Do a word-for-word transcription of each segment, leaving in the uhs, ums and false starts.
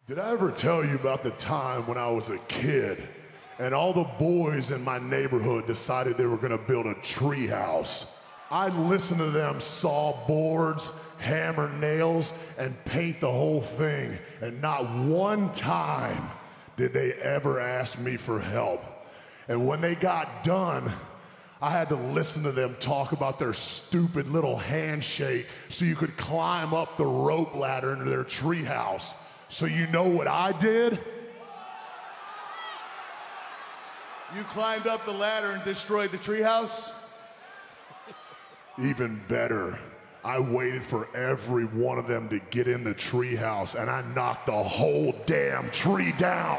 Did I ever tell you about the time when I was a kid and all the boys in my neighborhood decided they were gonna build a tree house? I listened to them saw boards, hammer nails, and paint the whole thing, and not one time did they ever ask me for help. And when they got done, I had to listen to them talk about their stupid little handshake so you could climb up the rope ladder into their tree house. So you know what I did? You climbed up the ladder and destroyed the treehouse? Even better, I waited for every one of them to get in the treehouse, and I knocked the whole damn tree down.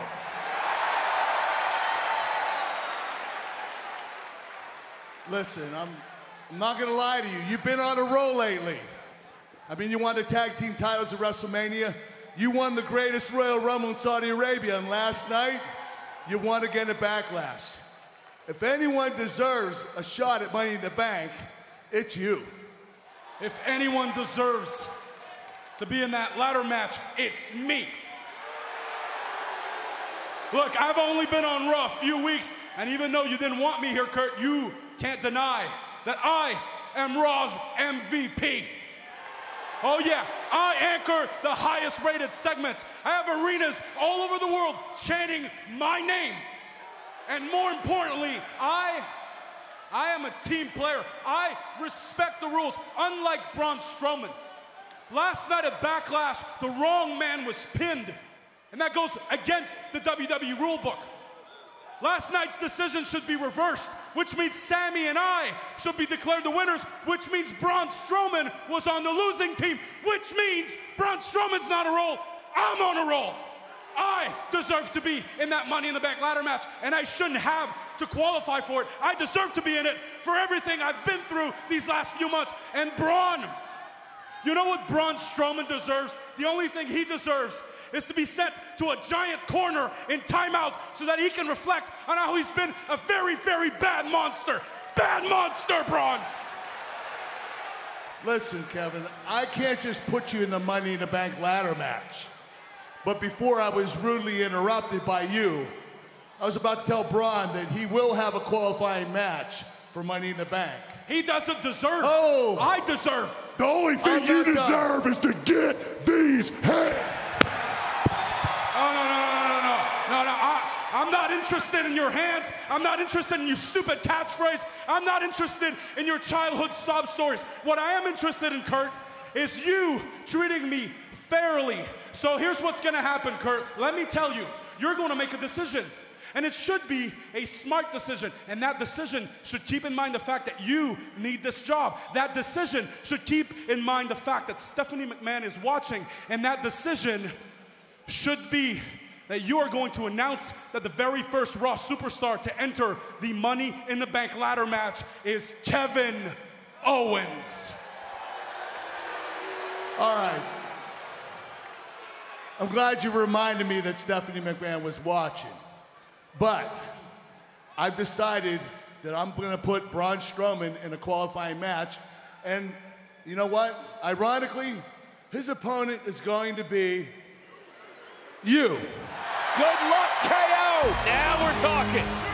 Listen, I'm, I'm not gonna lie to you. You've been on a roll lately. I mean, you won the tag team titles at WrestleMania. You won the greatest Royal Rumble in Saudi Arabia, and last night, you won again at Backlash. If anyone deserves a shot at Money in the Bank, it's you. If anyone deserves to be in that ladder match, it's me. Look, I've only been on Raw a few weeks, and even though you didn't want me here, Kurt, you can't deny that I am Raw's M V P. Oh yeah, I anchor the highest rated segments. I have arenas all over the world chanting my name. And more importantly, I, I am a team player. I respect the rules, unlike Braun Strowman. Last night at Backlash, the wrong man was pinned, and that goes against the W W E rulebook. Last night's decision should be reversed, which means Sammy and I should be declared the winners, which means Braun Strowman was on the losing team, which means Braun Strowman's not a roll, I'm on a roll. I deserve to be in that Money in the Bank ladder match, and I shouldn't have to qualify for it. I deserve to be in it for everything I've been through these last few months. And Braun, you know what Braun Strowman deserves? The only thing he deserves is to be sent to a giant corner in timeout so that he can reflect on how he's been a very, very bad monster. Bad monster, Braun! Listen, Kevin, I can't just put you in the Money in the Bank ladder match. But before I was rudely interrupted by you, I was about to tell Braun that he will have a qualifying match for Money in the Bank. He doesn't deserve. Oh! I deserve. The only thing I'm you not deserve done. is to get these hands. Oh, no, no, no, no, no, no, no, I, I'm not interested in your hands. I'm not interested in your stupid catchphrase. I'm not interested in your childhood sob stories. What I am interested in, Kurt, is you treating me fairly. So here's what's gonna happen, Kurt. Let me tell you, you're gonna make a decision. And it should be a smart decision. And that decision should keep in mind the fact that you need this job. That decision should keep in mind the fact that Stephanie McMahon is watching. And that decision should be that you are going to announce that the very first Raw superstar to enter the Money in the Bank ladder match is Kevin Owens. All right. I'm glad you reminded me that Stephanie McMahon was watching. But I've decided that I'm gonna put Braun Strowman in a qualifying match. And you know what? Ironically, his opponent is going to be you. Good luck, K O! Now we're talking.